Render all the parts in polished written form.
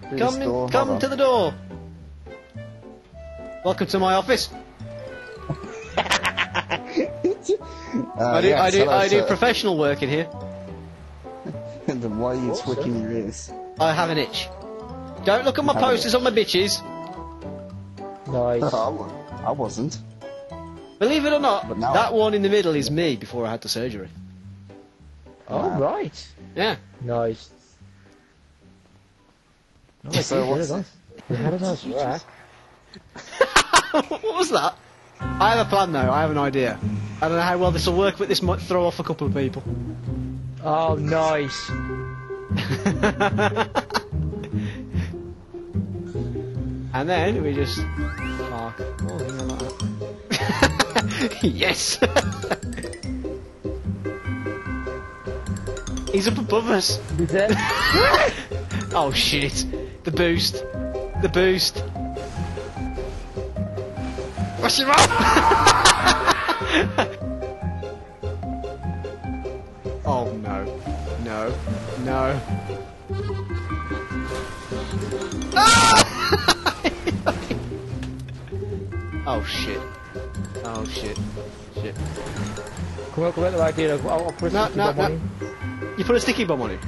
Come to the door. Welcome to my office. I do professional work in here. Then why are you twitching your ears? I have an itch. Don't look at my posters on my bitches. Nice. I wasn't. Believe it or not, now that one in the middle is me before I had the surgery. Oh, right. Yeah. Nice. Nice. So what's We had a nice rack. What was that? I have a plan though, I have an idea. I don't know how well this will work, but this might throw off a couple of people. Oh, nice. And then we just... park. Oh, yeah, like that. Yes! He's up above us. Is it? Oh shit. The boost. The boost. Rush him up! Oh no. No. No. Ah! Oh shit. Oh shit. Shit. Come on, the right here. I'll put a sticky bomb on him. You put a sticky bomb on him?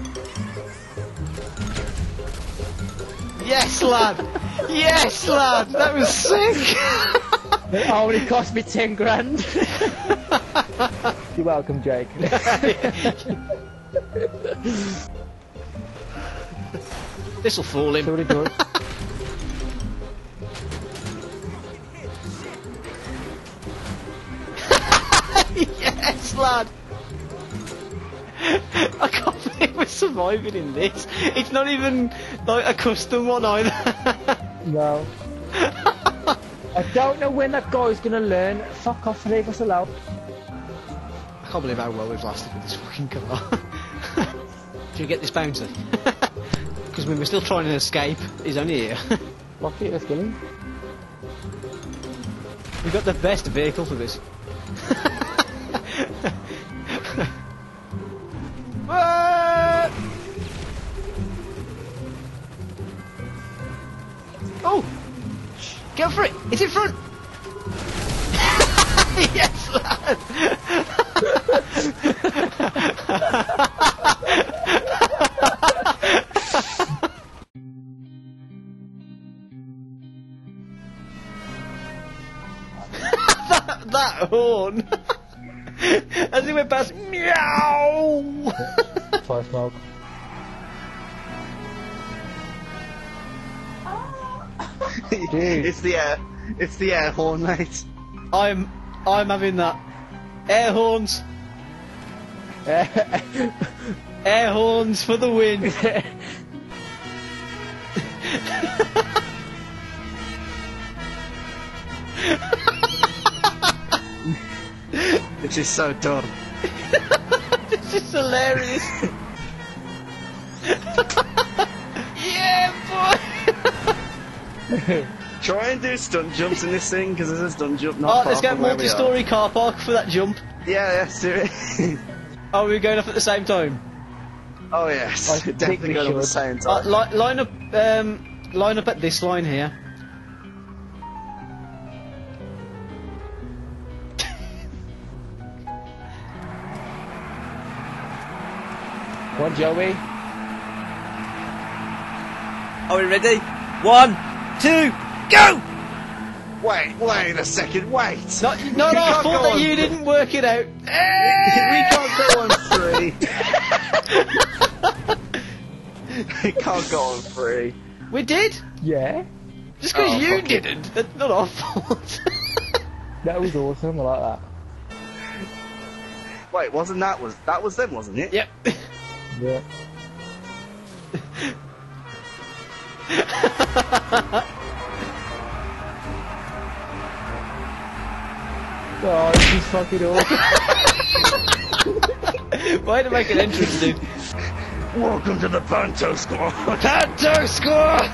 Yes, lad! Yes, lad! That was sick! It only cost me 10 grand. You're welcome, Jake. This'll fool him. See what he does. Yes, lad! I can't believe we're surviving in this. It's not even like a custom one either. No. I don't know when that guy's gonna learn. Fuck off, leave us alone. I can't believe how well we've lasted with this fucking car. Should we get this bouncer? Because we're still trying to escape. He's only here. Lock it, let's kill him. We've got the best vehicle for this. Oh! Go for it! It's in front! Yes, lad! that horn! As he went past, meow! Fire smoke. It's the air horn, mate. I'm having that. Air horns. Air horns for the win. This is so dumb. This is hilarious. Yeah, boy. Try and do stunt jumps in this thing, because there's a stunt jump not Oh, far let's get a from where we are. multi-story car park for that jump. Yeah, let's do it. Oh, we're going off at the same time. Oh yes, I think definitely we going at the should. same time. Line up at this line here. Come on, Joey. Are we ready? 1, 2, go! Wait a second, wait! Not our fault that you didn't work it out. We can't go on 3. We can't go on 3. We did. Yeah. Just because Oh, you fuck it. didn't. That's not our fault. That was awesome, I like that. Wait, that was them, wasn't it? Yep. Yeah. Oh, this is fucking awesome. Way to make an entrance, dude. Welcome to the Panto squad! Panto squad!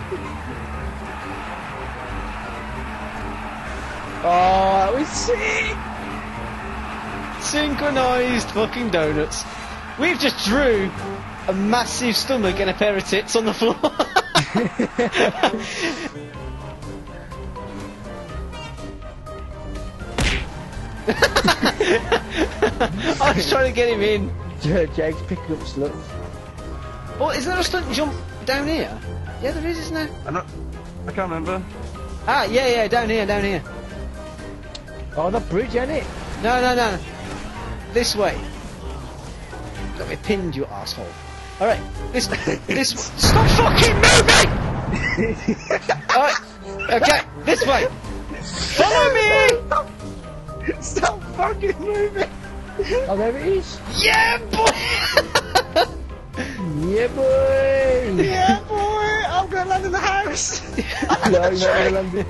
Oh, that was sick! Synchronised fucking donuts. We've just drew a massive stomach and a pair of tits on the floor. I was trying to get him in. Jake's picking up sluts. Oh, isn't there a stunt jump down here? Yeah, there is, isn't there? I can't remember. Ah, yeah, down here. Oh, the bridge, ain't it? No. This way. Got me pinned, you asshole. Alright, this. Stop fucking moving! Alright, okay, this way. Follow me! Stop fucking moving! Oh, there it is. Yeah, boy! Yeah, boy! Yeah, boy! I'm gonna land in the house! No, no, London.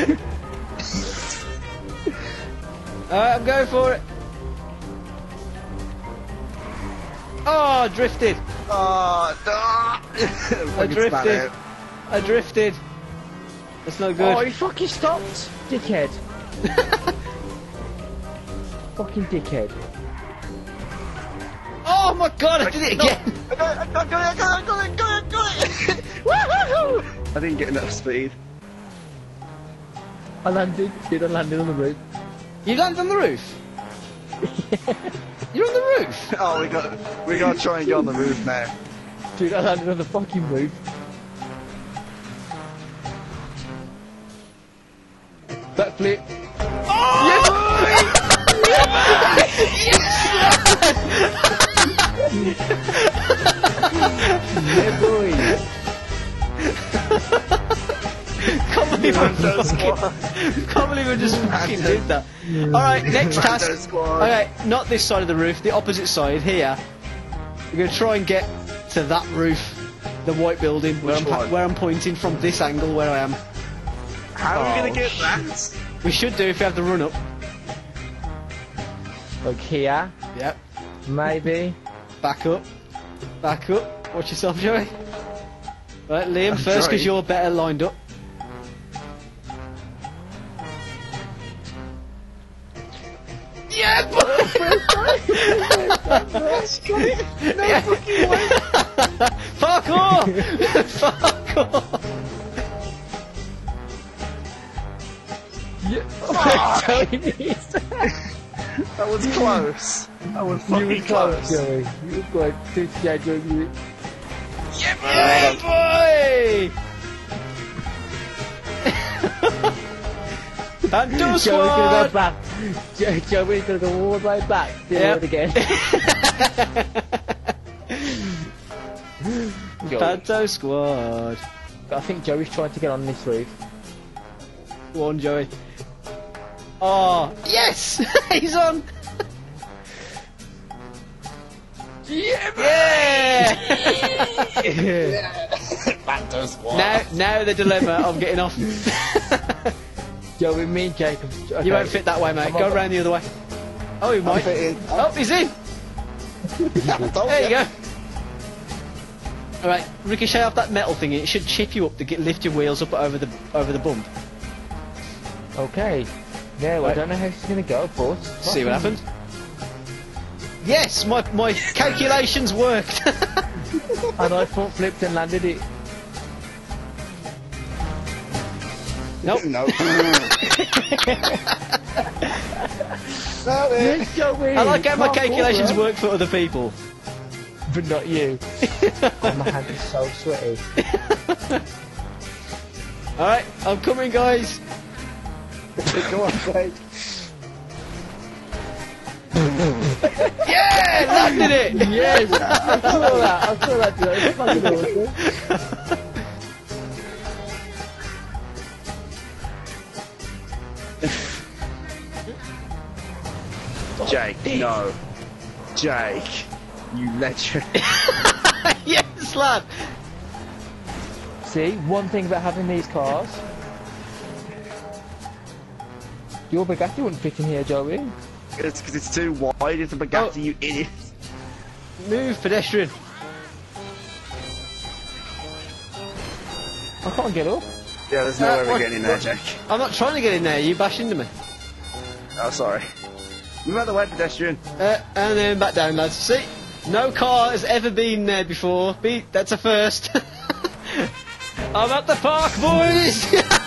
Alright, I'm going for it. Oh, drifted. Oh, no! I drifted. That's no good. Oh, he fucking stopped, dickhead. Fucking dickhead. Oh my god, I did it again. I got it! Woohoo! I didn't get enough speed. I landed. Dude, I landed on the roof. You landed on the roof? You're on the roof? Oh, we gotta try and get on the roof now. Dude, I landed on the fucking roof. Backflip. Oh! Yeah, boy. Can't believe I just fucking did that. Alright, next task. Alright, not this side of the roof, the opposite side, here. We're going to try and get to that roof, the white building, where I'm pointing from this angle where I am. How are we gonna get that? We should do if we have the run up. Like here. Yep. Maybe. Back up. Watch yourself, Joey. Right, Liam, first because you're better lined up. Yeah, boy! No fucking way! Fuck off! Fuck off! Yeah. That was close. That was You fucking were close, close. Joey. You were close. Dude, yeah, Joey. Yeah, boy! Panto Joey's squad! gonna go back. Joey's gonna go all the way back. Do it again. Panto squad. I think Joey's trying to get on this roof. Go on, Joey. Oh, yes! He's on! Yeah! Panto squad. Now the dilemma of getting off. Joey, me and Jacob. Okay. You won't fit that way, mate. Go round the other way. Oh, he might. Oh, he's in! There you go. Alright, ricochet off that metal thingy. It should chip you up to lift your wheels up over the bump. Okay. Yeah, well, I don't know how she's gonna go, but See what happens. Yes, my calculations worked. And I front flipped and landed it. Nope. No. Yes, Joey. I like how my Parkour, calculations bro. work for other people. But not you. Oh, my hand is so sweaty. Alright, I'm coming, guys. Go on, Jake. Yeah, landed it. Yes! I saw that, Joey. It's fucking awesome. Jake, no. Jake, you legend. Yes, lad. See, one thing about having these cars. Your Bugatti wouldn't fit in here, Joey. It's because it's too wide. It's a Bugatti, you idiot. Move, pedestrian. I can't get up. Yeah, there's no way we're getting in there, Jake. I'm not trying to get in there. You bash into me. Oh, sorry. Move out the way, pedestrian. And then back down, lads. See, no car has ever been there before. That's a first. I'm at the park, boys!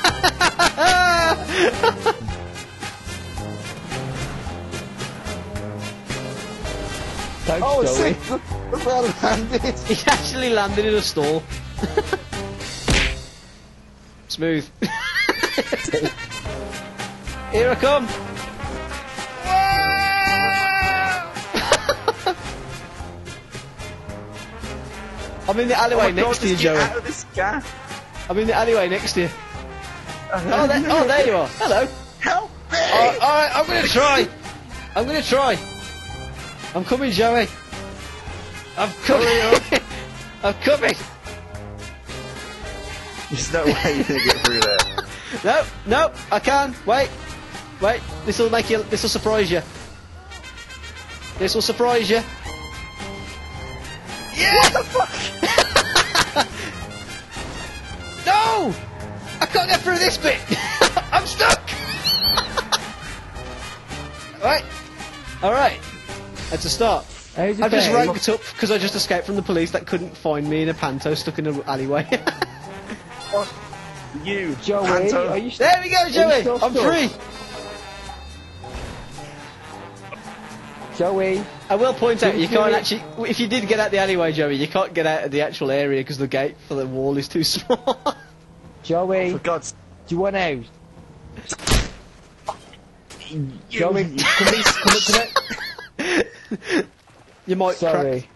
Thanks, Oh, Joey. sick! Look where I landed! He actually landed in a stall. Smooth. Here I come! I'm in the alleyway next to you, Joey. Out of this gas. I'm in the alleyway next to you. Oh, there you are. Hello. Help me! Alright, I'm gonna try. I'm gonna try. I'm coming, Joey. I'm coming. I'm coming. There's no way you're gonna get through there. No, I can. Wait. This'll surprise you. This'll surprise you. Yeah! What the fuck? No! I can't get through this bit. I'm stuck. Alright. That's a start. How's your I've just day? ranked up because I just escaped from the police that couldn't find me in a Panto stuck in an alleyway. You, Joey, Panto. are you There we go, Joey! still I'm stuck? free! Joey? I will point out, you can't Joey. actually... If you did get out the alleyway, Joey, you can't get out of the actual area because the gate for the wall is too small. Joey, For God's do you want out? sake. Joey, come here. You might Sorry. crack...